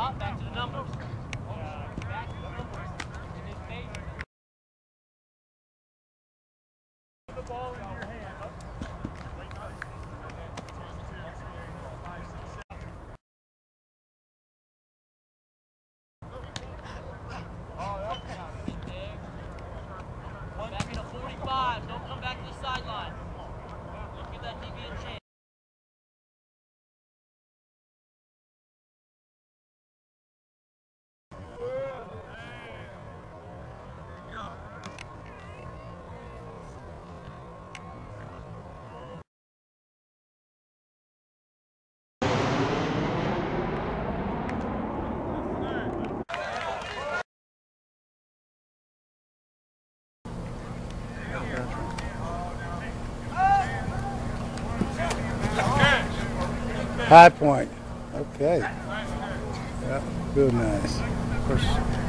Back to the numbers. Back to the numbers. In his favor. The ball in your hand. Back to 45. Don't come back to the sideline. Don't give that DB a chance. High point. Okay. Yeah, real nice. Of course.